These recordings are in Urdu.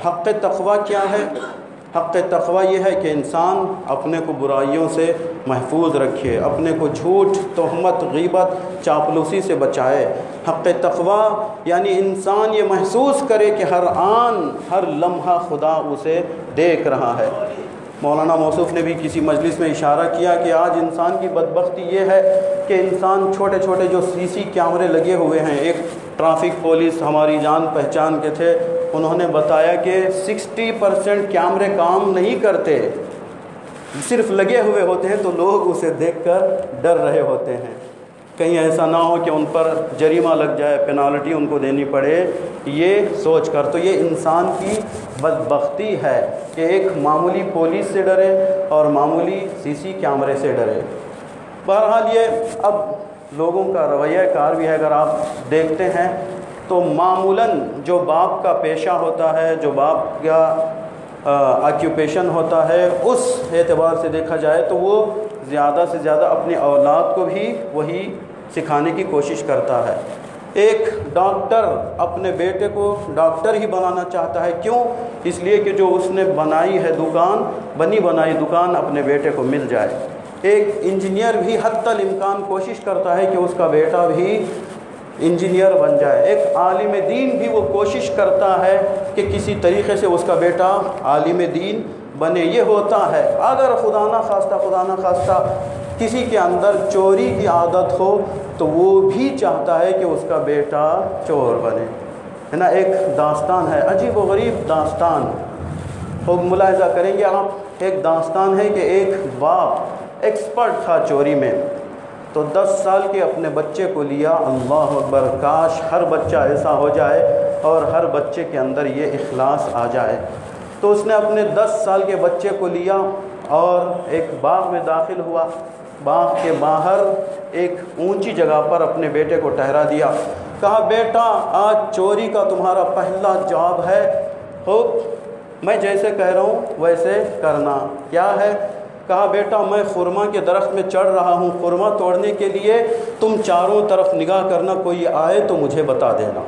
حق تقوی کیا ہے؟ حق تقوی یہ ہے کہ انسان اپنے کو برائیوں سے محفوظ رکھے، اپنے کو جھوٹ، تہمت، غیبت، چاپلوسی سے بچائے۔ حق تقوی یعنی انسان یہ محسوس کرے کہ ہر آن ہر لمحہ خدا اسے دیکھ رہا ہے۔ مولانا موصوف نے بھی کسی مجلس میں اشارہ کیا کہ آج انسان کی بدبختی یہ ہے کہ انسان چھوٹے چھوٹے جو CC کیمرے لگے ہوئے ہیں، ایک ٹرافک پولیس ہماری جان پہچان کے تھے، انہوں نے بتایا کہ 60% کیمرے کام نہیں کرتے، صرف لگے ہوئے ہوتے ہیں تو لوگ اسے دیکھ کر ڈر رہے ہوتے ہیں، کہیں ایسا نہ ہو کہ ان پر جریمہ لگ جائے، پینالٹی ان کو دینی پڑے، یہ سوچ کر۔ تو یہ انسان کی بدبختی ہے کہ ایک معمولی پولیس سے ڈرے اور معمولی CC کیمرے سے ڈرے۔ بہرحال یہ اب لوگوں کا رویہ کار بھی ہے، اگر آپ دیکھتے ہیں تو معمولاً جو باپ کا پیشہ ہوتا ہے، جو باپ کا آکیوپیشن ہوتا ہے، اس اعتبار سے دیکھا جائے تو وہ زیادہ سے زیادہ اپنی اولاد کو بھی وہی سکھانے کی کوشش کرتا ہے۔ ایک ڈاکٹر اپنے بیٹے کو ڈاکٹر ہی بنانا چاہتا ہے، کیوں؟ اس لیے کہ جو اس نے بنائی ہے دکان، بنی بنائی دکان اپنے بیٹے کو مل جائے۔ ایک انجینئر بھی حتی الامکان کوشش کرتا ہے کہ اس کا بیٹا بھی انجینئر بن جائے۔ ایک عالم دین بھی وہ کوشش کرتا ہے کہ کسی طریقے سے اس کا بیٹا عالم دین بنے۔ یہ ہوتا ہے اگر خدا نہ خواستہ کسی کے اندر چوری کی عادت ہو تو وہ بھی چاہتا ہے کہ اس کا بیٹا چور بنے، ہے نا۔ ایک داستان ہے، عجیب و غریب داستان، خوب ملاحظہ کریں گے آپ۔ ایک داستان ہے کہ ایک باپ ایکسپرٹ تھا چوری میں، تو 10 سال کے اپنے بچے کو لیا۔ اللہ اکبر، کاش ہر بچہ ایسا ہو جائے اور ہر بچے کے اندر یہ اخلاص آ جائے۔ تو اس نے اپنے 10 سال کے بچے کو لیا اور ایک باغ میں داخل ہوا۔ باغ کے باہر ایک اونچی جگہ پر اپنے بیٹے کو ٹھہرا دیا، کہا بیٹا آج چوری کا تمہارا پہلا جواب ہے، ہو میں جیسے کہہ رہا ہوں ویسے کرنا۔ کیا ہے؟ کہا بیٹا میں خرما کے درخت میں چڑھ رہا ہوں، خرما توڑنے کے لیے تم چاروں طرف نگاہ کرنا، کوئی آئے تو مجھے بتا دینا۔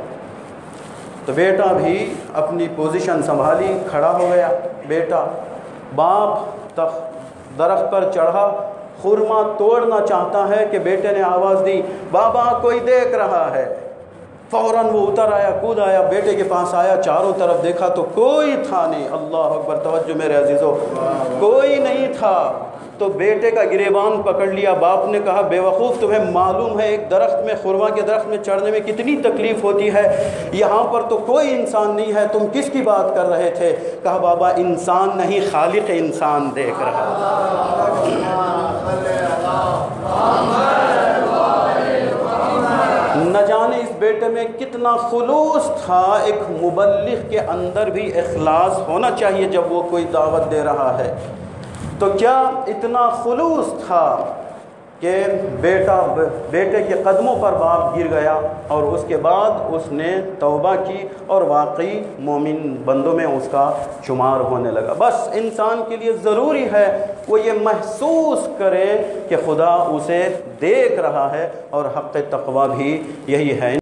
تو بیٹا بھی اپنی پوزیشن سنبھالی، کھڑا ہو گیا بیٹا۔ باپ درخت پر چڑھا، خرما توڑنا چاہتا ہے کہ بیٹے نے آواز دی بابا کوئی دیکھ رہا ہے۔ فوراً وہ اتر آیا، کود آیا، بیٹے کے پاس آیا، چاروں طرف دیکھا تو کوئی تھا نہیں۔ اللہ اکبر، توجہ میرے عزیزو، کوئی نہیں تھا۔ تو بیٹے کا گریبان پکڑ لیا۔ باپ نے کہا بے وقوف، تمہیں معلوم ہے ایک درخت میں، خرما کے درخت میں چڑھنے میں کتنی تکلیف ہوتی ہے، یہاں پر تو کوئی انسان نہیں ہے، تم کس کی بات کر رہے تھے؟ کہا بابا انسان نہیں، خالق انسان دیکھ رہا۔ نہ جانے اس بیٹے میں کتنا خلوص تھا۔ ایک مبلغ کے اندر بھی اخلاص ہونا چاہیے جب وہ کوئی دعوت دے رہا ہے، تو کیا اتنا خلوص تھا کہ بیٹے کے قدموں پر باپ گر گیا اور اس کے بعد اس نے توبہ کی اور واقعی مومن بندوں میں اس کا شمار ہونے لگا۔ بس انسان کے لیے ضروری ہے وہ یہ محسوس کرے کہ خدا اسے دیکھ رہا ہے، اور حق تقوی بھی یہی ہے۔